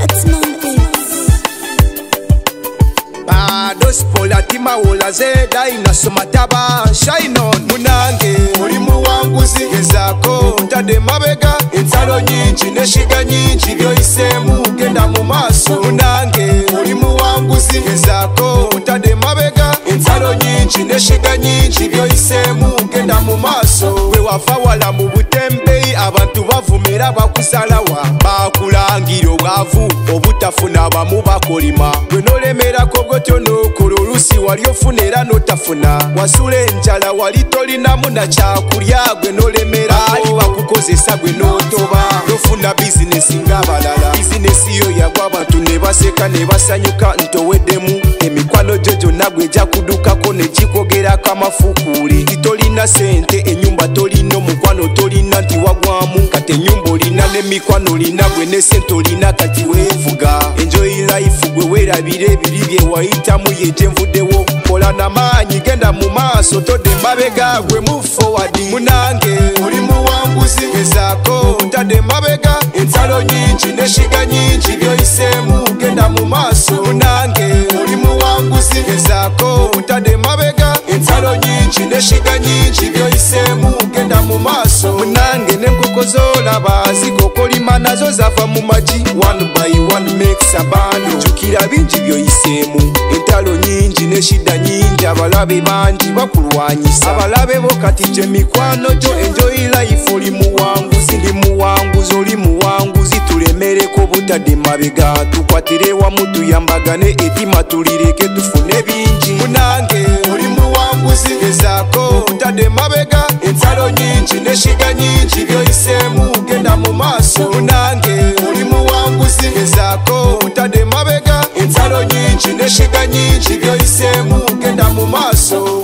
Spola tima wola ze Dynaso Mataba shine on munange Olimuwanguzi gezako utade mabega insalo nyinji neshiga nyinji byo isemu genda mu maso munange Olimuwanguzi gezako utade mabega insalo nyinji neshiga nyinji byo isemu genda mu maso we wafa wala mu butembe abantu bavumera bakusalawa bakulangira obwavu obutafuna abamu bakolima we nolemera kogotyo nokolo olusi wali ofunera notafuna wasula enjala wali tolinamu na kyakulya gwe nolemera ali bakukozesa gwe notoba nofuna bizinesi ng'abalala bizinesi yo yagwa abantu ne baseka ne basanyuka ntoweddemu emikwano gyo gyonna gwe jakudukako ne gikogerako amafukuuli titolina sente enyumba tolina omukwano tolina nti wagwamu kati enyumba olina n'emikwano olina gwe ne sente olina kati weevuga enjoy life gwe weerabira ebiri bye wayitamu ye gyenvuddewo kola n'amaanyi genda mu maaso todde mabega gwe move forward munange Olimuwanguzi gezaako utadde mabega ensalo nyingi neshiga nyingi byoyiseemu genda mu maaso munange Olimuwanguzi gezaako utadde mabega ensalo nyingi neshiga nyingi byoyiseemu genda mu maaso munange n'enkoko z'olaba zikokolima nazo zava mu magi one by one makes a band jukira bingi byoyiseemu entalo nyingi neshida nyingi abalabe bangi bakulwanyisa abalabe bo kati gye mikwano gyo enjoy life Olimuwanguzi ndi muwanguzi Olimuwanguzi tulemereko butadde mabega tukwatire wamu tuyambagane etima tulireke tufune bingi munange Olimuwanguzi gezaako butadde mabega ensalo nyingi neshiga nyingi byoyiseemu genda mu maaso munange Olimuwanguzi gezaako butadde mabega ensalo nyingi neshiga nyingi byoyiseemu genda mu maaso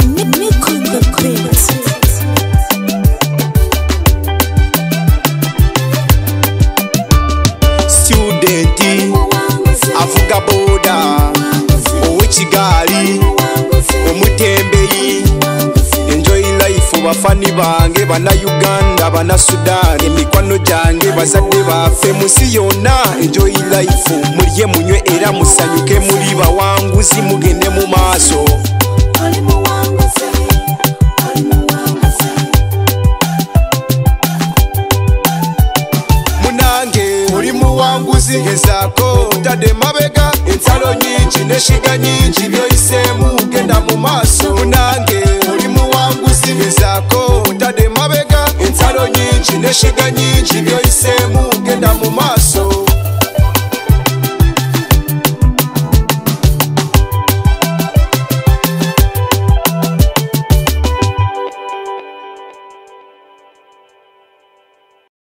studenti avuga boda owekigaali omutembeyi enjoy life bafani bange bana Uganda bana Sudan emikwano gyange bazadde baffe munsi yonna enjoy life mulye munywe era musanyuke muli bawanguzi mugende mu maaso Olimuwanguzi gezaako utadde mabega ensalo nyingi neshiga nyingi byoyiseemu genda mu maaso munange Olimuwanguzi gezaako utadde mabega ensalo nyingi neshiga nyingi byoyiseemu genda mu maaso